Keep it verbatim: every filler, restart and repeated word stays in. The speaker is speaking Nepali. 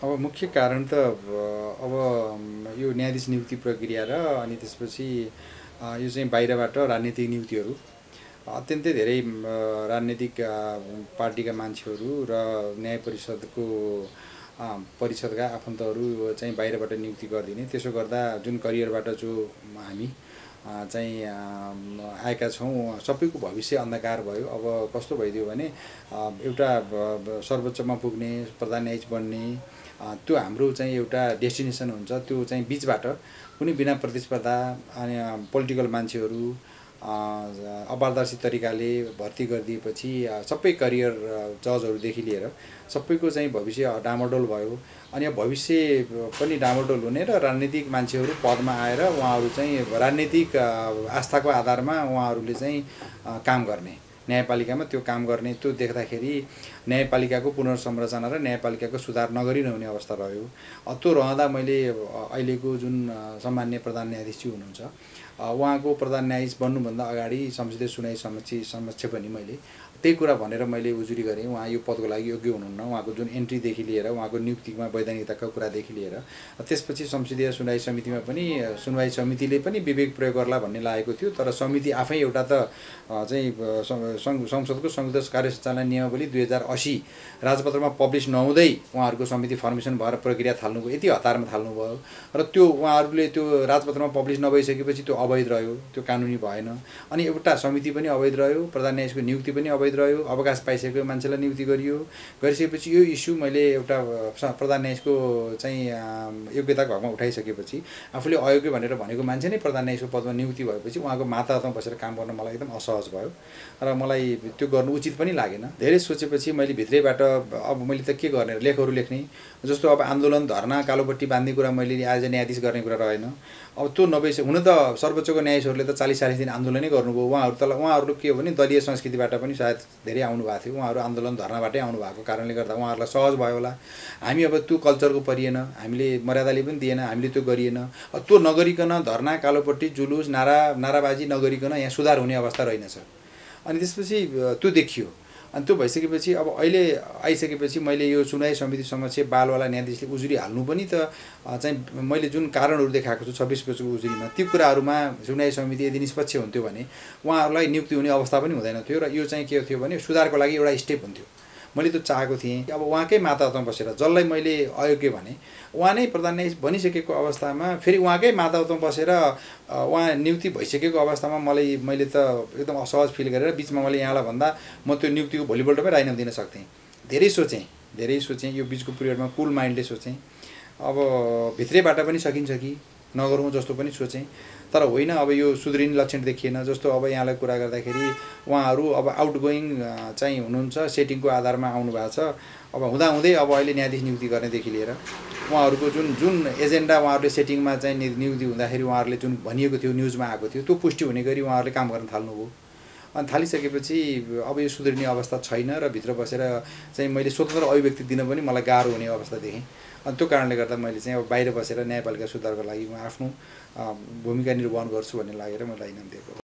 अब मुख्य कारण त अब यो न्यायाधीश नियुक्ति प्रक्रिया र अनि त्यसपछि यो चाहिँ बाहिरबाट राजनीतिक नियुक्तिहरू अत्यन्तै धेरै राजनीतिक पार्टीका मान्छेहरू र न्याय परिषदको परिषदका आफन्तहरू चाहिँ बाहिरबाट नियुक्ति गरिदिने। त्यसो गर्दा जुन करियरबाट जो हामी चाहिँ आएका छौँ सबैको भविष्य अन्धकार भयो। अब कस्तो भइदियो भने एउटा सर्वोच्चमा पुग्ने प्रधान न्यायाधीश बन्ने त्यो हाम्रो चाहिँ एउटा डेस्टिनेसन हुन्छ। त्यो चाहिँ बिचबाट कुनै बिना प्रतिस्पर्धा अनि पोलिटिकल मान्छेहरू अपारदर्शी तरिकाले भर्ती गरिदिएपछि सबै करियर जजहरूदेखि लिएर सबैको चाहिँ भविष्य डामाडोल भयो। अनि भविष्य पनि डामाडोल हुने र राजनीतिक मान्छेहरू पदमा आएर उहाँहरू चाहिँ राजनीतिक आस्थाको आधारमा उहाँहरूले चाहिँ काम गर्ने, न्यायपालिकामा त्यो काम गर्ने, त्यो देख्दाखेरि न्यायपालिकाको पुनर्संरचना र न्यायपालिकाको सुधार नगरी नहुने अवस्था रह्यो। त्यो रहँदा मैले अहिलेको जुन सम्मान्य प्रधान न्यायाधीशजी हुनुहुन्छ उहाँको प्रधान न्यायाधीश बन्नुभन्दा अगाडि संसदीय सुनाई समक्ष समक्ष पनि मैले त्यही कुरा भनेर मैले उजुरी गरेँ, उहाँ यो पदको लागि योग्य हुनुहुन्न। उहाँको जुन एन्ट्रीदेखि लिएर उहाँको नियुक्तिमा वैधानिकताको कुरादेखि लिएर त्यसपछि संसदीय सुनवाई समितिमा पनि सुनवाई समितिले पनि विवेक प्रयोग गर्ला भन्ने लागेको थियो। तर समिति आफै एउटा त चाहिँ संसदको संयुक्त कार्य सञ्चालन नियमावली दुई हजार असी राजपत्रमा पब्लिस नहुँदै उहाँहरूको समिति फर्मेसन भएर प्रक्रिया थाल्नुभयो, यति हतारमा थाल्नुभयो र त्यो उहाँहरूले त्यो राजपत्रमा पब्लिस नभइसकेपछि त्यो अवैध रह्यो, त्यो कानुनी भएन। अनि एउटा समिति पनि अवैध रह्यो, प्रधान न्यायाधीशको नियुक्ति पनि अवैध रह्यो, अवकाश पाइसकेको मान्छेलाई नियुक्ति गरियो। गरिसकेपछि यो इस्यु मैले एउटा प्रधान न्यायाधीशको चाहिँ योग्यताको हकमा उठाइसकेपछि आफूले अयोग्य भनेर भनेको मान्छे नै प्रधान न्यायाधीशको पदमा नियुक्ति भएपछि उहाँको माताहतमा बसेर काम गर्न मलाई एकदम असहज भयो र मलाई त्यो गर्नु उचित पनि लागेन। धेरै सोचेपछि मैले भित्रैबाट अब मैले त के गर्ने, लेखहरू लेख्ने जस्तो अब आन्दोलन धर्ना कालोपट्टि बाँध्ने कुरा मैले आज न्यायाधीश गर्ने कुरा रहेन। अब त्यो नभइसके हुन त सर्वोच्चको न्यायाधीशहरूले त चालिस चालिस दिन आन्दोलनै गर्नुभयो। उहाँहरू त उहाँहरू के हो भने दलीय संस्कृतिबाट पनि सायद धेरै आउनु भएको थियो, उहाँहरू आन्दोलन धर्नाबाटै आउनु भएको कारणले गर्दा उहाँहरूलाई सहज भयो होला। हामी अब त्यो कल्चरको परिएन, हामीले मर्यादाले पनि दिएन, हामीले त्यो गरिएन। त्यो नगरिकन धर्ना कालोपट्टि जुलुस नारा नाराबाजी नगरिकन यहाँ सुधार हुने अवस्था रहेनछ। अनि त्यसपछि त्यो देखियो। अनि त्यो भइसकेपछि अब अहिले आइसकेपछि मैले यो सुनवाई समिति समक्ष बालवाला न्यायाधीशले उजुरी हाल्नु पनि त चाहिँ मैले जुन कारणहरू देखाएको छु छब्बिस पेजको उजुरीमा त्यो कुराहरूमा सुनवाई समिति यदि निष्पक्ष हुन्थ्यो भने उहाँहरूलाई नियुक्ति हुने अवस्था पनि हुँदैन थियो र यो चाहिँ के थियो भने सुधारको लागि एउटा स्टेप हुन्थ्यो। मैले त्यो चाहेको थिएँ। अब उहाँकै माताहतमा बसेर जसलाई मैले अयोग्य भने उहाँ नै प्रधान न्यायाधीश बनिसकेको अवस्थामा फेरि उहाँकै माताहतमा बसेर उहाँ नियुक्ति भइसकेको अवस्थामा मलाई मैले त एकदम असहज फिल गरेर बिचमा मैले यहाँलाई भन्दा म त्यो नियुक्तिको भोलिपल्टमै राजीनामा दिन सक्थेँ। धेरै सोचेँ धेरै सोचेँ यो बिचको पिरियडमा कुल माइन्डले सोचेँ। अब भित्रैबाट पनि सकिन्छ कि नगरौँ जस्तो पनि सोचेँ। तर होइन, अब यो सुध्रिने लक्षण देखिएन। जस्तो अब यहाँलाई कुरा गर्दाखेरि उहाँहरू अब आउटगोइङ चाहिँ हुनुहुन्छ, सेटिङको आधारमा आउनु भएको छ। अब हुँदाहुँदै अब अहिले न्यायाधीश नियुक्ति गर्नेदेखि लिएर उहाँहरूको जुन जुन एजेन्डा उहाँहरूले सेटिङमा चाहिँ नियुक्ति हुँदाखेरि उहाँहरूले जुन भनिएको थियो न्युजमा आएको थियो त्यो पुष्टि हुने गरी उहाँहरूले काम गर्न थाल्नुभयो। अनि थालिसकेपछि अब यो सुध्रिने अवस्था छैन र भित्र बसेर चाहिँ मैले स्वतन्त्र अभिव्यक्ति दिन पनि मलाई गाह्रो हुने अवस्था देखेँ। अनि त्यो कारणले गर्दा मैले चाहिँ अब बाहिर बसेर न्यायपालिका सुधारको लागि म आफ्नो भूमिका निर्वहन गर्छु भन्ने लागेर मैले राजीनामा दिएको।